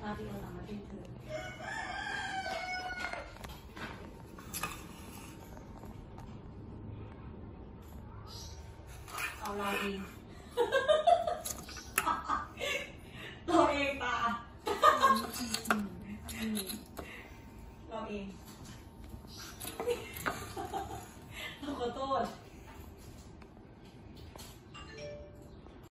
มาที่เราทำมาที่เธอเอาเราเองเราเองตาเราเอง